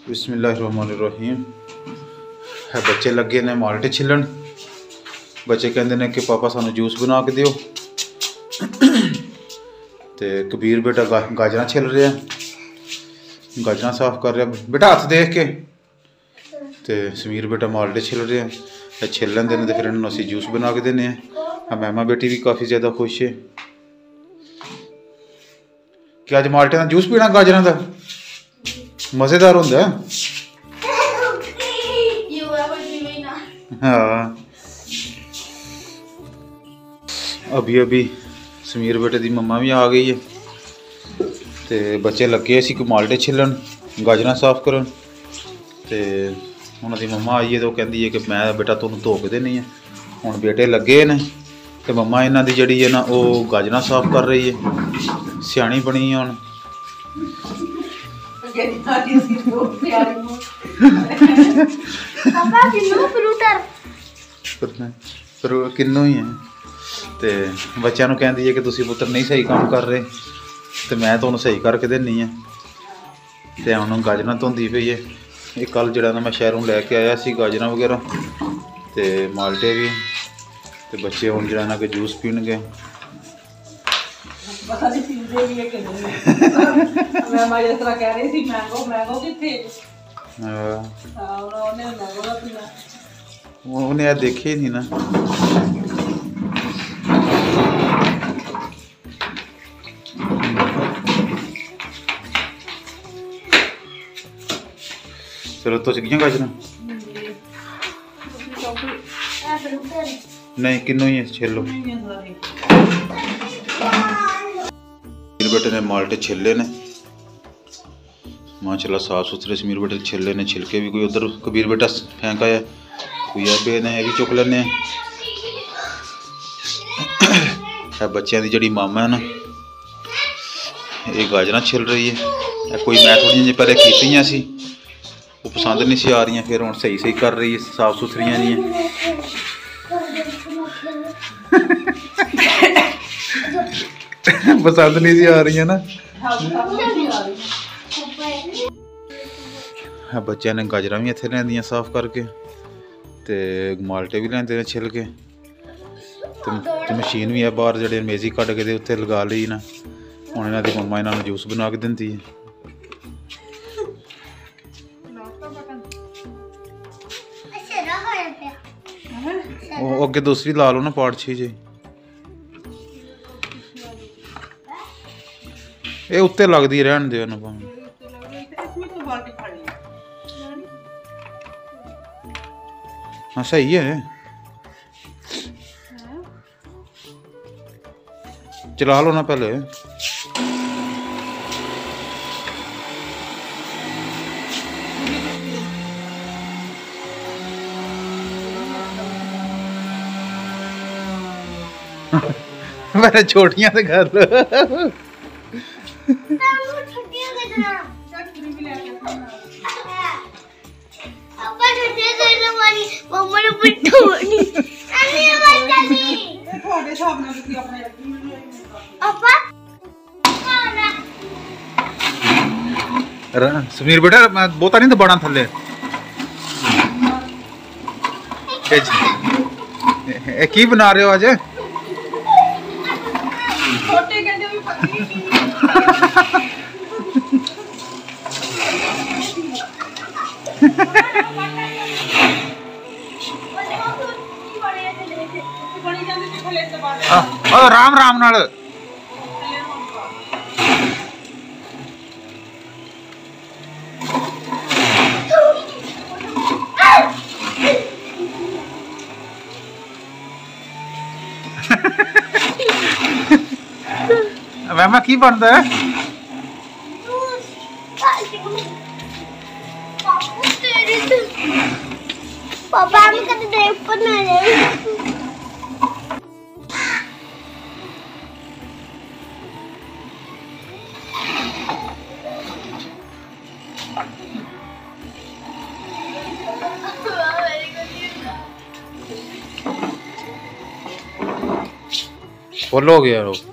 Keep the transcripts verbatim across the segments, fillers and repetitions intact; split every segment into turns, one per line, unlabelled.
बिस्मिल्लाहिर्रहमानिर्रहीम है बच्चे लगे ने माल्टे छिलन। बच्चे कहते हैं कि पापा सानू जूस बना के दियो। तो कबीर बेटा गा गाजर छिल रहा है, गाजर साफ कर रहा बेटा हाथ देख के। तो समीर बेटा माल्टे छिल रहे हैं, छिल लेंगे तो फिर इन्होंने असी जूस बना के देने। मैमा बेटी भी काफ़ी ज़्यादा खुश है कि अज माल्टे का जूस पीना गाजर का मज़ेदार होंगे। हाँ अभी अभी समीर बेटे की मम्मा भी आ गई है। तो बच्चे लगे सी कोई माल्टे छिलन गाजर साफ करन। तो उन्होंने मम्मा आई है तो कहती है कि मैं बेटा तुहानू धो के देनी है। हुण बेटे लगे ने तो मम्मा इन्हों की जी है ना वो गाजर साफ कर रही है, सियाणी बनी है हुण। किन्नू ही है तो बच्चों को कहती है कि तुसी पुत्र नहीं सही काम कर रहे तो मैं तुहानू सही करके देनी है। तो हुण गाजर धोंदी पई है। ये कल जरा मैं शहरों लैके आया सी गाजर वगैरह तो माल्टे भी। तो बच्चे हुण जरा ना कि जूस पीणगे। उन्हें देखे ही नहीं ना। चलो तो चलिए गाजर नहीं किन्नू ही छिलो। बेटे ने माल्टे छिले ने माशाल्लाह साफ सुथरे। समीर बेटे छिले ने छिलके भी कोई उधर कबीर बेटा फेंक आया, कोई बे ने भी चुक लेने। है बच्चों की जी मामा है ना ये गाजर छिल रही है। कोई मैं थोड़ी जी पहले कीतियां सी वो पसंद नहीं सी आ रही, फिर हुण सही सही कर रही है, साफ सुथरियां जी। पसंद नहीं सी आ रही है ना। बच्चों ने गाजर भी इत्थे लैंदियां साफ करके ते माल्टे भी लैंदे ने छिल के। तो मशीन भी है बाहर जेह्ड़े मेजी कट के उत्थे लगा ली ना। हुण इन्हां दी मम्मा इन्हां नूं जूस बना के दिंदी है। वो अगे दूसरी ला लो ना पार्ट छी जी। ये उत्ते लगदी रहन दे ना भावें। हाँ सही है चला लो ना पहले। मेरे छोटियां से कर लो। समीर बेटा मैं बोता नहीं दबाना थले। ए की बना रहे हो आज? राम राम नाल मैमा की बनता है? पापा हम कभी देख पर नहीं। फुल हो गया लोग।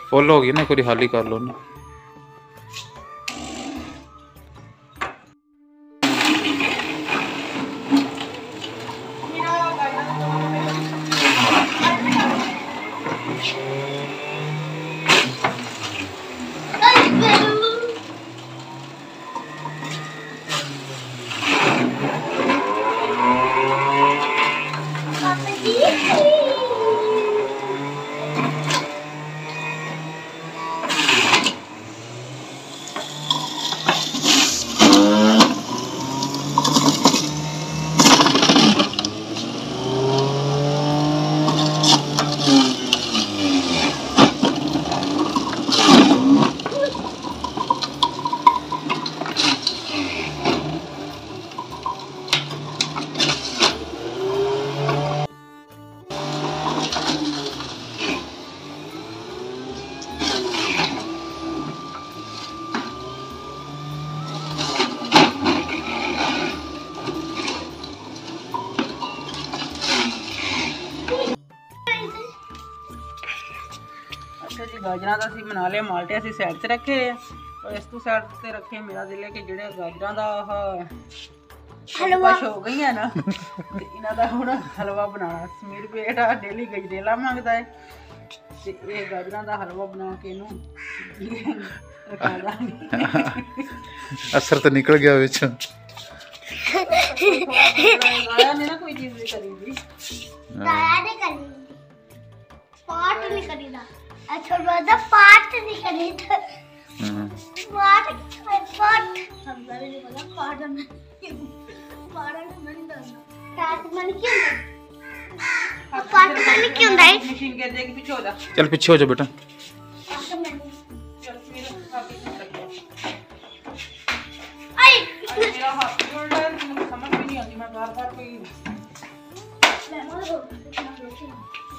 फुल हो गई ना, एक बार खाली कर लो ना।
जी गाजर का असीं बना लिया माल्टे, असीं साइड से रखे और इस तो साइड से रखे मेरा दिल है कि जेडे गाजर का हलवा हो गई है ना ते इन्हां दा हुण हलवा बनाना। समीर बेटा डेली गजरेला मंगदा है ते ये गाजर का हलवा बना के इनू
असर तो निकल गया विच।
गाया ने ना कोई चीज नहीं करी दी,
गाया ने करी, पाठ नहीं करीदा। अच्छा रोजा पाठ नहीं करीदा। हां पाठ पाठ समझा नहीं पता पाठ में पाठ में नहीं पाठ में क्यों पाठ में क्यों है?
मशीन कह दे कि पीछे हो जा।
चल पीछे हो जा बेटा।
आई मेरा हाथ जोड़ रहा है, मुझे समझ में नहीं आती, मैं बार बार कोई ले मारो इतना रोटी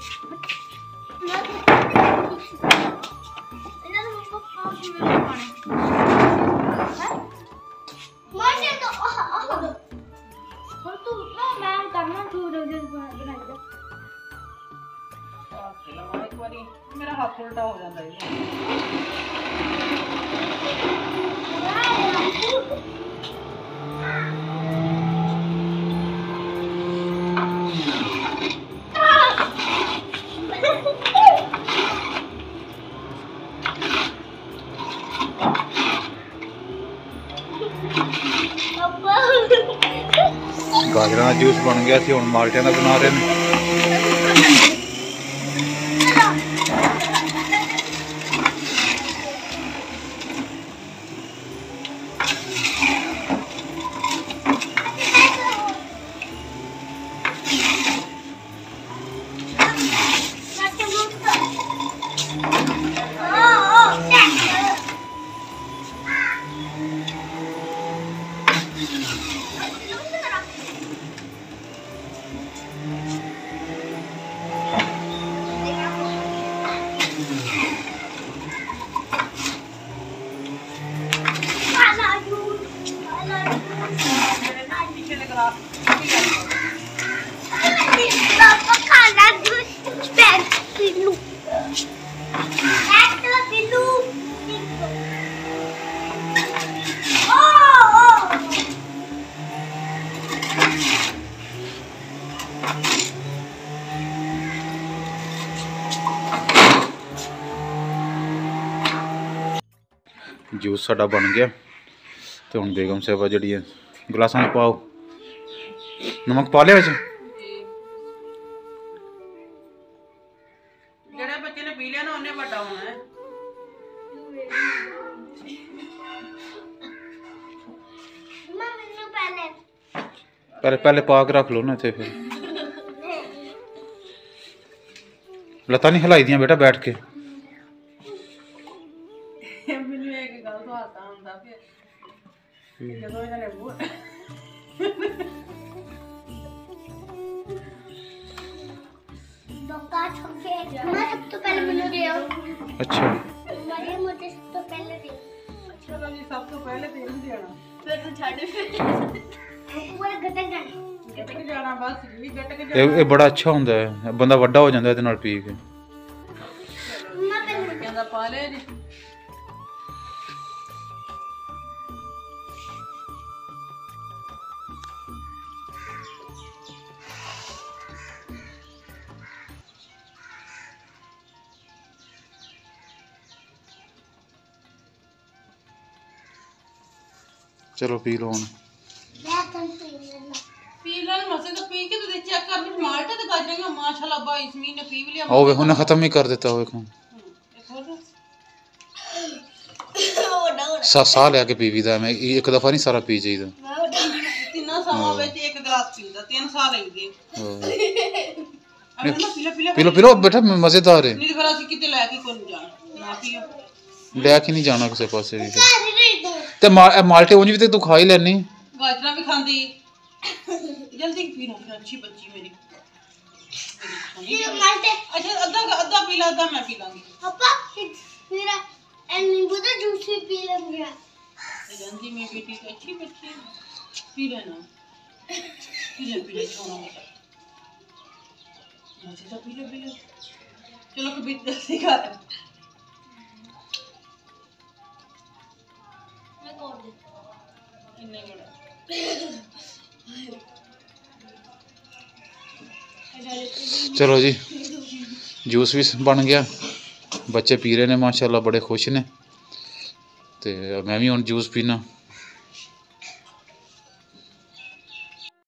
मेरा हाथ उल्टा हो जाता है।
गाजर का जूस बन गया सी, हुण माल्टियां दा बना रहे हैं। जूस साडा बन गया तो हुण बेगम साहबा जी गिलासां में पाओ। नमक पा लिया वैसे
जेड़े बच्चे ने पी लिया ना उन्हें बड़ा होना है।
पहले पहले पा के रख लो ना इत्थे, फिर लत्तां नहीं हिलाई दियां बेटा बैठ के।
ਮੈਨੂੰ ਇੱਕ ਗੱਲ ਤੋਂ ਹਾਸਾ ਆਉਂਦਾ ਫਿਰ ਜਦੋਂ ਇਹਨਾਂ ਨੇ ਬੂਹ
डॉक्टर छुपे मैं सब तो पहले मैंने दिया।
अच्छा
मुझे मुझे सब तो पहले दे।
अच्छा जी सब तो पहले तेल देना
फिर तू छाड़ पूरा गटक जाना
गटक जाना बस जी गटक
ये ये बड़ा अच्छा हुंदा है, बंदा वड्डा हो जांदा इहदे नाल पी के।
मैं पहले
ਬੱਚਿਆਂ ਦਾ ਪਾ ਲਿਆ ਜੀ।
ਚਲੋ ਪੀ ਲਓ ਹੁਣ।
ਮੈਂ ਤਾਂ ਪੀ ਲੈਣਾ
ਪੀ ਲੈਣ ਮਸੇ ਤਾਂ ਪੀ ਕੇ ਤੇ ਚੈੱਕ ਕਰ ਵੀ ਮਾਲਟੇ ਤੇ ਗਾਜਰਾਂ ਮਾਸ਼ਾਅੱਲਾ ਬਾਈ ਸਮੀਨ ਨੇ ਪੀ ਵੀ ਲਿਆ।
ਉਹ ਵੇਖੋ ਨਾ ਖਤਮ ਹੀ ਕਰ ਦਿੱਤਾ। ਉਹ ਵੇਖੋ ਸਾ ਸਾਹ ਲਿਆ ਕੇ ਪੀਵੀ ਦਾ ਐਵੇਂ ਇੱਕ ਦਫਾ ਨਹੀਂ ਸਾਰਾ ਪੀ ਜਾਈਦਾ।
ਤਿੰਨਾਂ ਸਾਲਾਂ ਵਿੱਚ ਇੱਕ ਗਲਾਸ ਪੀਂਦਾ ਤਿੰਨ ਸਾਲ ਲੈਂਦੇ।
ਪੀ ਲਓ ਪੀ ਲਓ ਬੇਟਾ ਮਜ਼ੇਦਾਰ ਹੈ।
ਨਹੀਂ ਫਿਰ ਅਸੀਂ ਕਿਤੇ ਲੈ ਕੇ ਕੋਈ ਨਹੀਂ ਜਾਣਾ ਨਾ ਪੀਓ।
ਲੈ ਕੇ ਨਹੀਂ ਜਾਣਾ ਕਿਸੇ ਪਾਸੇ ਵੀ ਤੇ ਮਾਲਟੇ ਉਂਝ ਵੀ ਤੇ ਤੂੰ ਖਾ ਹੀ ਲੈਣੀ।
ਗਾਜਰਾਂ ਵੀ ਖਾਂਦੀ ਜਲਦੀ ਪੀ ਲਓ ਅੱਛੀ ਬੱਚੀ ਮੇਰੀ। ਅੱਛਾ ਅੱਧਾ ਅੱਧਾ ਪੀ ਲਾ ਅੱਧਾ ਮੈਂ ਪੀ ਲਾਂਗੀ।
ਪਾਪਾ ਮੇਰਾ नींबू का जूस भी पी लेंगे।
जल्दी में बेटी अच्छी बच्ची पी लेना पी ले पी ले छोड़ो बेटा मुझे तो पी ले पी ले चलो कभी जल्दी खा ले मैं तोड़ दे इन्ने बड़ा
चलो जी जूस भी बन गया। ਬੱਚੇ ਪੀ ਰਹੇ ਨੇ ਮਾਸ਼ਾਅੱਲਾ ਬੜੇ ਖੁਸ਼ ਨੇ ਤੇ ਮੈਂ ਵੀ ਹੁਣ ਜੂਸ ਪੀਣਾ।